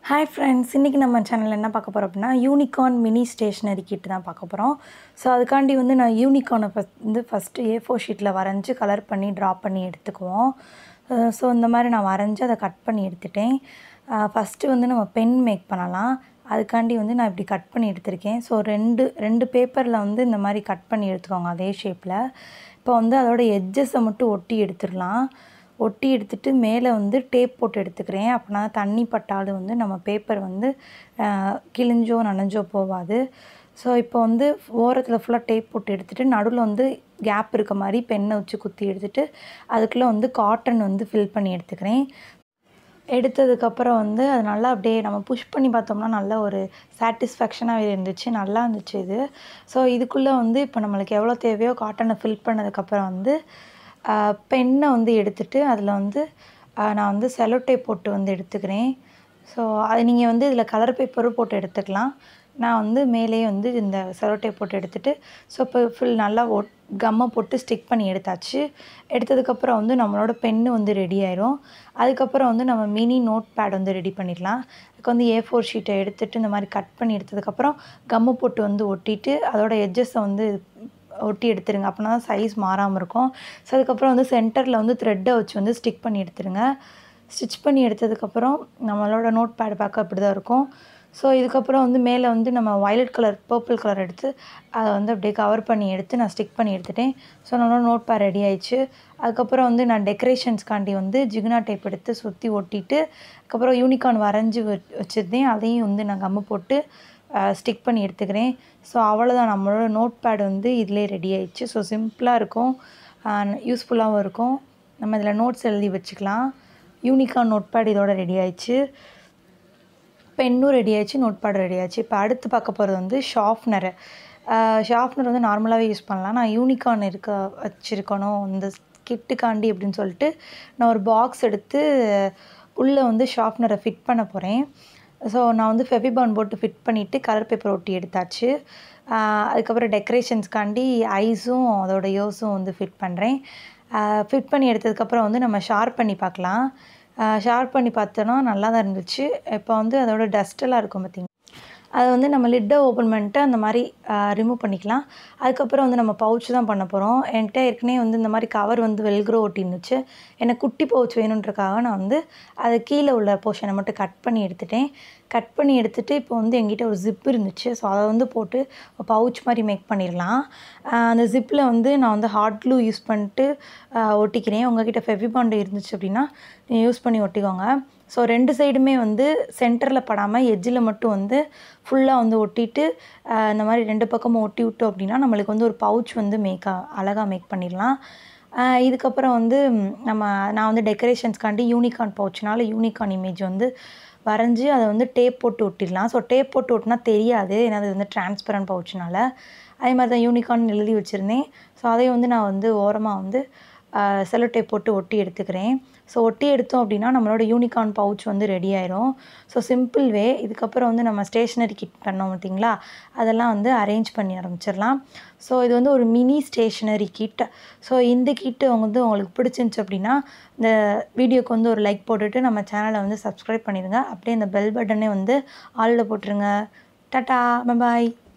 Hi friends, இன்னைக்கு நம்ம சேனல்ல என்ன பார்க்க போறோம் அப்படினா யூனிகார்ன் மினி ஸ்டேஷனரி கிட் தான் பார்க்க போறோம். சோ அதுக்காண்டி வந்து நான் யூனிகார்னை ஃபர்ஸ்ட் A4 ஷீட்ல வரைஞ்சு கலர் பண்ணி டிரா பண்ணி எடுத்துக்குவோம். சோ இந்த மாதிரி நான் வரைஞ்சு அதை கட் பண்ணி எடுத்துட்டேன். ஃபர்ஸ்ட் வந்து நம்ம பென் மேக் பண்ணலாம். அதுக்காண்டி வந்து நான் இப்படி கட் பண்ணி எடுத்துர்க்கேன். சோ ரெண்டு பேப்பர்ல வந்து இந்த மாதிரி கட் பண்ணி எடுத்துக்கோங்க அதே ஷேப்ல. இப்போ வந்து அதோட எட்ஜஸை மட்டும் ஒட்டி எடுத்துடலாம். ஒட்டி எடுத்துட்டு மேலே வந்து டேப் போட்டு எடுத்துக்கிறேன். அப்போனா தண்ணி பட்டாலும் வந்து நம்ம பேப்பர் வந்து கிழிஞ்சோ நனைஞ்சோ போகாது. ஸோ இப்போ வந்து ஓரத்தில் ஃபுல்லாக டேப் போட்டு எடுத்துகிட்டு நடுவில் வந்து கேப் இருக்க மாதிரி பெண்ணை வச்சு குத்தி எடுத்துகிட்டு அதுக்குள்ளே வந்து காட்டன் வந்து ஃபில் பண்ணி எடுத்துக்கிறேன். எடுத்ததுக்கப்புறம் வந்து அது நல்லா அப்படியே நம்ம புஷ் பண்ணி பார்த்தோம்னா நல்ல ஒரு சாட்டிஸ்ஃபேக்ஷனாக இருந்துச்சு, நல்லா இருந்துச்சு இது. ஸோ இதுக்குள்ளே வந்து இப்போ நம்மளுக்கு எவ்வளோ தேவையோ காட்டனை ஃபில் பண்ணதுக்கப்புறம் வந்து பென்னை வந்து எடுத்துகிட்டு அதில் வந்து நான் வந்து செலோ டேப் போட்டு வந்து எடுத்துக்கிறேன். ஸோ அது நீங்கள் வந்து இதில் கலர் பேப்பரும் போட்டு எடுத்துக்கலாம். நான் வந்து மேலேயே வந்து இந்த செலோ டேப் போட்டு எடுத்துகிட்டு ஸோ இப்போ நல்லா கம்மை போட்டு ஸ்டிக் பண்ணி எடுத்தாச்சு. எடுத்ததுக்கப்புறம் வந்து நம்மளோட பென்னு வந்து ரெடி ஆயிரும். அதுக்கப்புறம் வந்து நம்ம மினி நோட் பேட் வந்து ரெடி பண்ணிடலாம். அதுக்கு வந்து A4 ஷீட்டை எடுத்துகிட்டு இந்த மாதிரி கட் பண்ணி எடுத்ததுக்கப்புறம் கம்மு போட்டு வந்து ஒட்டிட்டு அதோட எட்ஜஸை வந்து ஒட்டி எடுத்துருங்க. அப்படின்னா தான் சைஸ் மாறாமல் இருக்கும். ஸோ அதுக்கப்புறம் வந்து சென்டரில் வந்து த்ரெட்டை வச்சு வந்து ஸ்டிக் பண்ணி எடுத்துருங்க. ஸ்டிச் பண்ணி எடுத்ததுக்கப்புறம் நம்மளோட நோட் பேட் பார்க்க அப்படி தான் இருக்கும். ஸோ இதுக்கப்புறம் வந்து மேலே வந்து நம்ம வயலட் கலர் பர்பிள் கலர் எடுத்து அதை வந்து அப்படியே கவர் பண்ணி எடுத்து நான் ஸ்டிக் பண்ணி எடுத்துட்டேன். ஸோ நம்மளோட நோட் பேட் ரெடி ஆயிடுச்சு. அதுக்கப்புறம் வந்து நான் டெக்கரேஷன்ஸ்காண்டி வந்து ஜிகுனா டேப் எடுத்து சுற்றி ஒட்டிட்டு அதுக்கப்புறம் யூனிகார்ன் வரைஞ்சி வச்சுருந்தேன். அதையும் வந்து நான் கம்மு போட்டு ஸ்டிக் பண்ணி எடுத்துக்கிறேன். ஸோ அவ்வளோதான், நம்மளோட நோட் பேட் வந்து இதிலே ரெடி ஆயிடுச்சு. ஸோ சிம்பிளாக இருக்கும், யூஸ்ஃபுல்லாகவும் இருக்கும். நம்ம இதில் நோட்ஸ் எழுதி வச்சுக்கலாம். யூனிகார்ன் நோட் பேட் இதோட ரெடி ஆயிடுச்சு. பென்னும் ரெடி ஆயிடுச்சு, நோட் பேட் ரெடி ஆயிடுச்சு. இப்போ அடுத்து பார்க்க போகிறது வந்து ஷார்ப்னர். ஷார்ப்னர் வந்து நார்மலாகவே யூஸ் பண்ணலாம். நான் யூனிகார்ன் வச்சுருக்கணும் இந்த கிட்டுக்காண்டி அப்படின்னு சொல்லிட்டு நான் ஒரு பாக்ஸ் எடுத்து உள்ளே வந்து ஷார்ப்னரை ஃபிட் பண்ண போகிறேன். ஸோ நான் வந்து ஃபெவிபாண்ட் போட்டு ஃபிட் பண்ணிவிட்டு கலர் பேப்பர் ஒட்டி எடுத்தாச்சு. அதுக்கப்புறம் டெக்கரேஷன்ஸ்காண்டி ஐஸும் அதோட யோஸும் வந்து ஃபிட் பண்ணுறேன். ஃபிட் பண்ணி எடுத்ததுக்கப்புறம் வந்து நம்ம ஷார்ப் பண்ணி பார்க்கலாம். ஷார்ப் பண்ணி பார்த்தோன்னா நல்லா தான் இருந்துச்சு. இப்போ வந்து அதோட டஸ்ட்டெல்லாம் இருக்கும் பார்த்திங்க, அதை வந்து நம்ம லிட்டை ஓப்பன் பண்ணிட்டு அந்த மாதிரி ரிமூவ் பண்ணிக்கலாம். அதுக்கப்புறம் வந்து நம்ம பவுச் தான் பண்ண போகிறோம். என்கிட்ட ஏற்கனவே வந்து இந்த மாதிரி கவர் வந்து வெல்க்ரோ ஒட்டி இருந்துச்சு. எனக்கு குட்டி பவுச் வேணுன்றக்காக நான் வந்து அது கீழே உள்ள போர்ஷனை மட்டும் கட் பண்ணி எடுத்துட்டேன். கட் பண்ணி எடுத்துகிட்டு இப்போ வந்து எங்கிட்ட ஒரு ஜிப் இருந்துச்சு. ஸோ அதை வந்து போட்டு பவுச் மாதிரி மேக் பண்ணிடலாம். அந்த ஜிப்பில் வந்து நான் வந்து ஹாட் க்ளூ யூஸ் பண்ணிட்டு ஒட்டிக்கிறேன். உங்கள்கிட்ட ஃபெவிபாண்ட் இருந்துச்சு அப்படின்னா நீங்கள் யூஸ் பண்ணி ஒட்டிக்கோங்க. ஸோ ரெண்டு சைடுமே வந்து சென்டரில் படாமல் எட்ஜில் மட்டும் வந்து ஃபுல்லாக வந்து ஒட்டிட்டு இந்த மாதிரி ரெண்டு பக்கமும் ஒட்டி விட்டோம் அப்படின்னா நம்மளுக்கு வந்து ஒரு பவுச் வந்து அழகாக மேக் பண்ணிடலாம். இதுக்கப்புறம் வந்து நான் வந்து டெக்கரேஷன்ஸ்காண்டி யூனிகார்ன் பவுச்னால யூனிகார்ன் இமேஜ் வந்து வரைஞ்சி அதை வந்து டேப் போட்டு ஒட்டிடலாம். ஸோ டேப் போட்டு ஒட்டினா தெரியாது, ஏன்னா அது வந்து டிரான்ஸ்பரண்ட் பவுச்னால. அதே மாதிரி தான் யூனிகார்ன் எழுதி வச்சுருந்தேன். ஸோ அதையும் வந்து நான் வந்து ஓரமாக வந்து செலோ டேப் போட்டு ஒட்டி எடுத்துக்கிறேன். ஸோ ஒட்டி எடுத்தோம் அப்படின்னா நம்மளோட யூனிகார்ன் பவுச் வந்து ரெடி ஆயிரும். So simple way. இதுக்கப்புறம் வந்து நம்ம ஸ்டேஷ்னரி கிட் பண்ணோம் பார்த்திங்களா, அதெல்லாம் வந்து அரேஞ்ச் பண்ணி ஆரம்பிச்சிடலாம். ஸோ இது வந்து ஒரு மினி ஸ்டேஷ்னரி கிட். ஸோ இந்த கிட்டு வந்து உங்களுக்கு பிடிச்சிருந்துச்சு அப்படின்னா இந்த வீடியோக்கு வந்து ஒரு லைக் போட்டுட்டு நம்ம சேனலை வந்து சப்ஸ்கிரைப் பண்ணிடுங்க. அப்படியே இந்த பெல் பட்டனே வந்து ஆலில் போட்டுருங்க. டாட்டா, பை பாய்.